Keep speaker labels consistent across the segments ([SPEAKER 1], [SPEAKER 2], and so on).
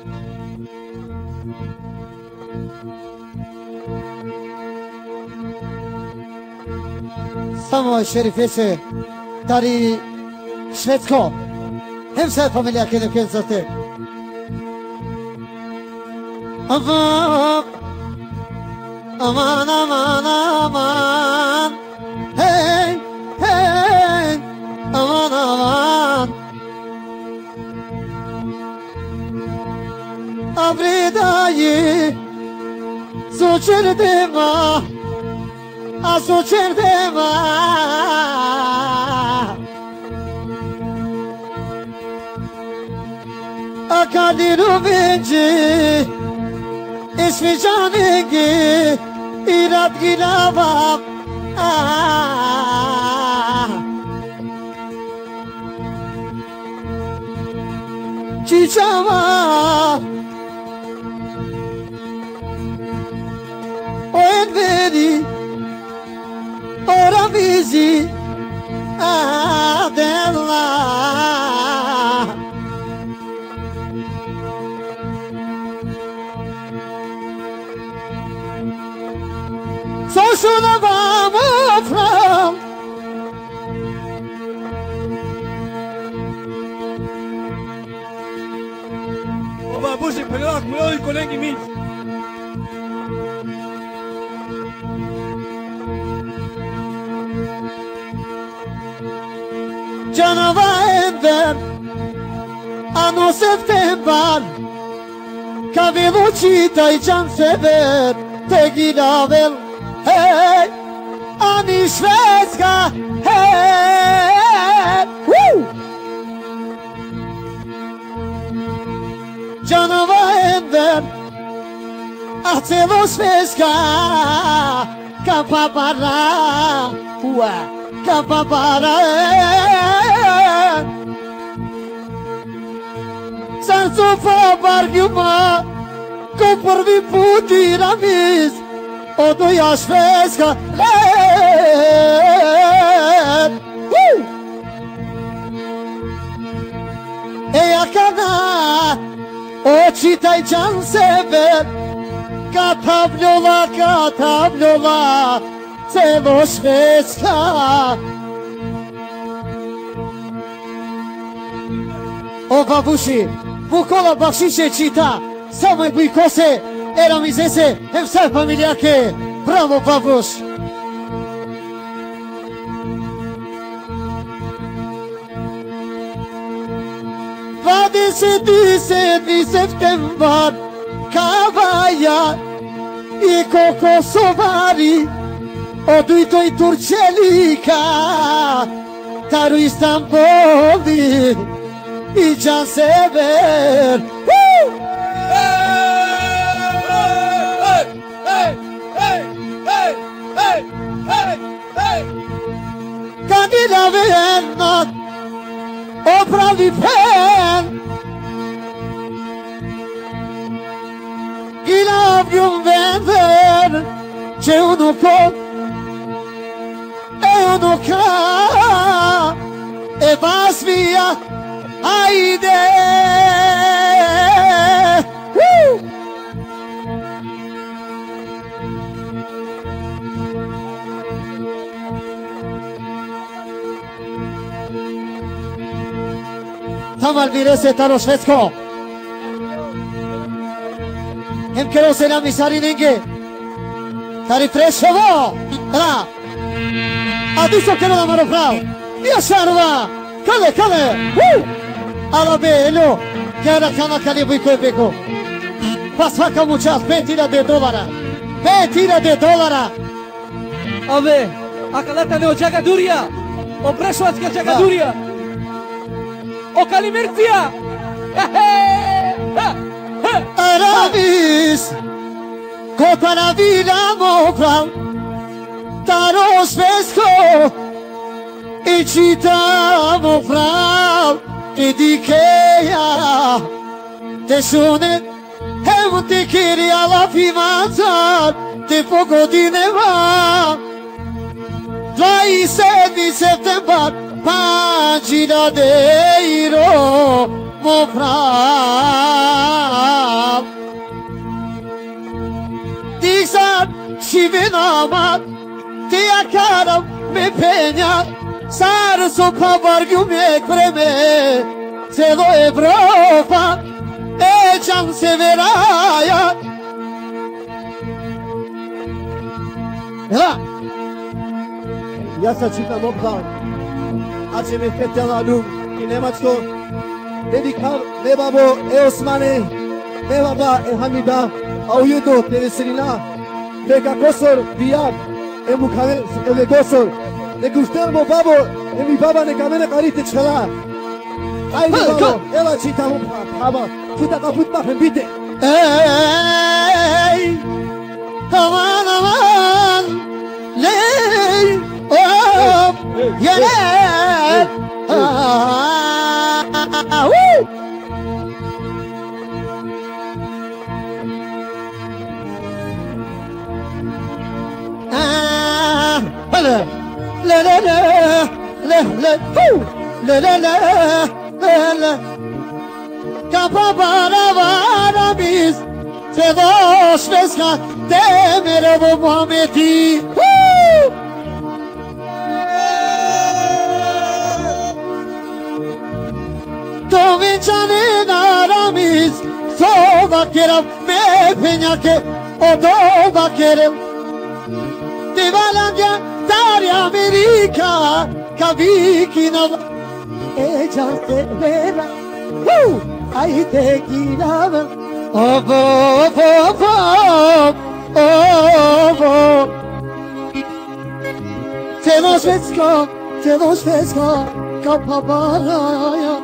[SPEAKER 1] Samo šerifese, dari Švedsko, hemsa familija kene kenzate. Aman, aman, aman, aman, hey, hey, aman, aman. Abridayı, suçerdema. Aso cerdeva Akadiru vinci İsmi canigi İrat gilavam Çiçava O enveri Ora vizi adella So şuna vamos from
[SPEAKER 2] Oba buzi pelak moj kolegi mi
[SPEAKER 1] Canavar Ano september Cabelo cita e can sever Te gilavel Hey Ani Švedska Hey Woo Canavar Celo Švedska Kapapara Kapapara Sarso pa bargiuma Ko prvi put iramis Odo ja Švedska Eja kada Očitaj can sever Katavljola Celo Švedska O babuši, Bukola bakšiše čita, samoj bujkose, eramizese, vse familijake, bravo babuš! Sedmi septembar, Kavaja i Kokosovari, Odujtoj Turčelika, Taru Istanbuli, i can sever. Kadina vernat, opravi pen, Gilavium vender, c'è uno po' e uno ca, e vas via, haide! Tamal virese taro Švedsko. Hem kero se nam isari ninge. Tari Prešovo. Ra. Adesso che non amaro prav. Io šarva. Kale. Ala belo. Kera kana kali bujko beko. Pa svaka mu čast. $5,000. $5,000.
[SPEAKER 2] Ave, akalata ne očaka durja. O Prešovačka čaka durja. O Kalimercija.
[SPEAKER 1] Aravis, Kopana Vilamo prav, Taro Švedsko, i čitamo prav, i dikeja, te šune, evo ti kirja lafimaca, te pogodineva, 27. septembar, Pagina de Iro, mo prav. ci venama ti akaram me penja Sarë so pa vargju me kreme Se do Evropa E qanë se veraja Ela
[SPEAKER 2] Ja sa qita më plan A që me fete la lum I nema qëto Dedikar me babo e Osmane Me baba e Hamida A ujudo të veselina Peka kosor vijak E mukave e dhe kosor Ne kushtel mo babo E mi baba ne kamene karite qëla Ajde babo Ela qita më plan Haba Futa ka put ma fembite
[SPEAKER 1] Ey Aman aman Ley Oh Yener La la la la la la la la la Kapa para biz Se doš veska Temerovo Muhamedi To vinčane naramiz Soba keram Me penjake Odoba kerem Divalandja Dari Amerika Kavikina E can se vera Ajde girava Ovo, ovo, ovo Celo Švedsko Kapa baraja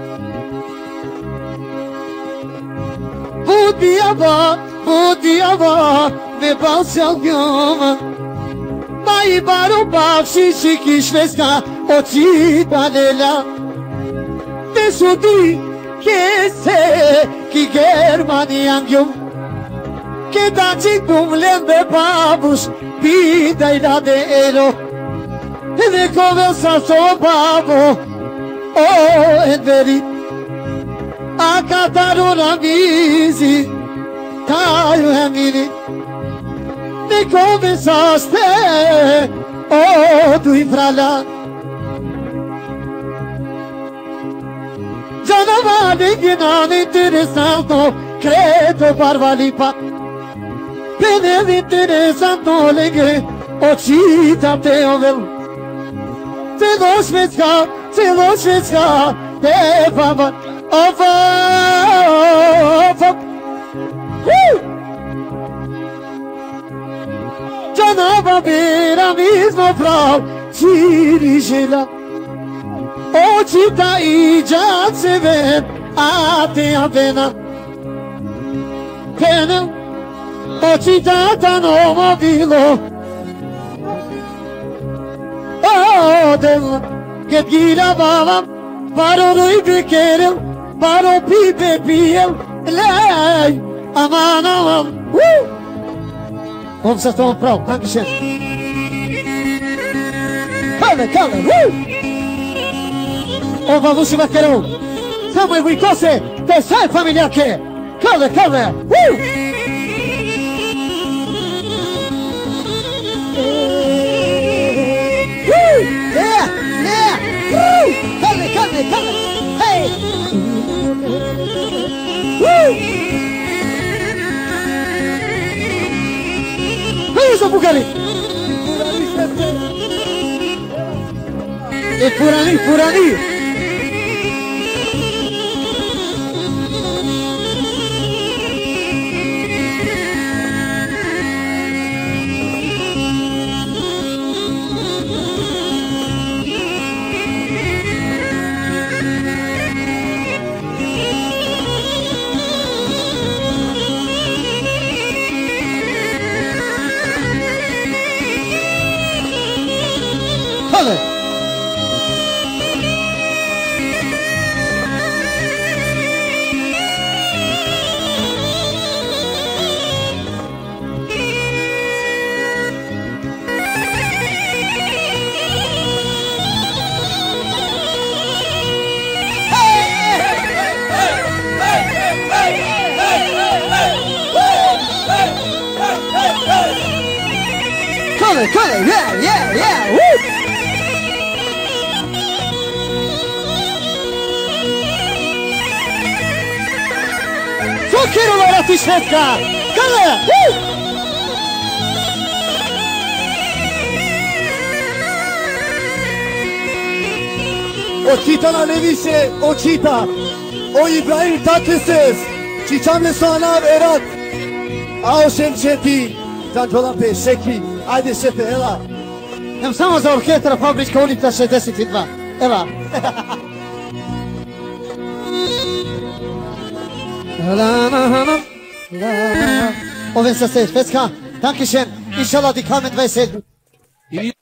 [SPEAKER 1] Budijava Me balsal njoma Ma i baro bavši Šiki Švedska Očita lela Ne sudi Che se Ki Germanian gjum Che da qiktum lembe babush Pida I radero Edhe kove sa so babo O enveri A kataru ramizi Kaju emini Ne kove sa ste O du infrala Gianavali che non interessano Credo parvalipa Bene interessano le che O cita te ovel Celo Švedska Te baba Ova Gianava vera mismo frau Cirigela O cita I già se ved A te avena Pena O citata no mobilo O del Che giravava Paro lui bekerel Paro pipe piel Lei Aman aman Om sa stå bra, dankeschön Kalle O vamos se vaquero Samuel Wicose Te sai familia che Kalle Kalle Hey Isso, Bugari! E Furani! Kale, yeah, woo! Quiero ver a ti cerca. Kale, woo!
[SPEAKER 2] Ochita na neviše, ochita. O Ibrahim Tatlises. Çiçam lesanav erat. Ao šemčeti. Tantola pe šeki. Ajde šefe, ela.
[SPEAKER 1] Idem samo za orkestra Fabrička ulica 62. Ela. Ovdje sa se, Švedska. Dankeschön. Inshallah, die kamen 27.